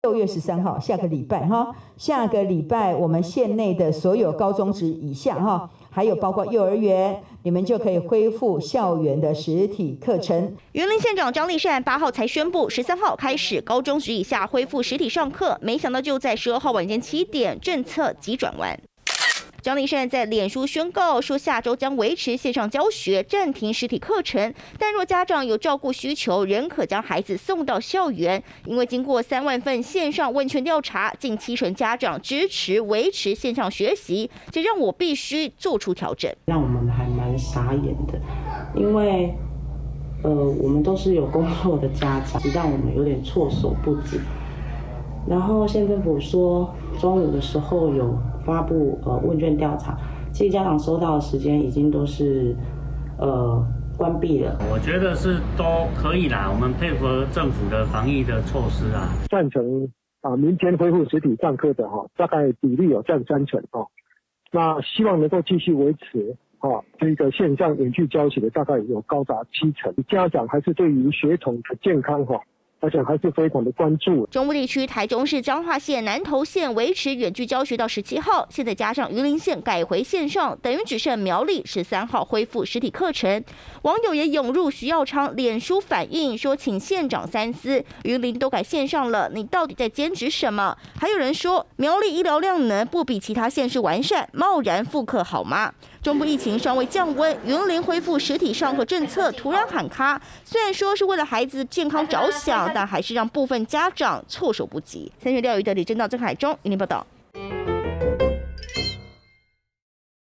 6月13号，下个礼拜哈，下个礼拜我们县内的所有高中职以下哈，还有包括幼儿园，你们就可以恢复校园的实体课程。 云林县长张丽善8号才宣布，13号开始高中职以下恢复实体上课，没想到就在12号晚间7点，政策急转弯。张丽善在脸书宣告说，下周将维持线上教学，暂停实体课程。但若家长有照顾需求，仍可将孩子送到校园。因为经过3万份线上问卷调查，近70%家长支持维持线上学习，这让我必须做出调整。 让我们还蛮傻眼的，因为我们都是有工作的家长，让我们有点措手不及。然后县政府说中午的时候有发布问卷调查，其实家长收到的时间已经都是关闭了。 我觉得是都可以啦，我们配合政府的防疫的措施啊。 赞成明天恢复实体上课的大概比例有占30%那希望能够继续维持这个线上远距教学的大概有高达70%，家长还是对于学童的健康而且还是非常的关注。 中部地区台中市彰化县南投县维持远距教学到17号，现在加上云林县改回线上，等于只剩苗栗13号恢复实体课程。网友也涌入徐耀昌脸书反映说，请县长三思，云林都改线上了，你到底在坚持什么？还有人说，苗栗医疗量能不比其他县市完善，贸然复课好吗？中部疫情尚未降温，云林恢复实体上课政策突然喊卡，虽然说是为了孩子健康着想，但还是让部分家长措手不及。3月6日的李正道、郑海中，云林报道。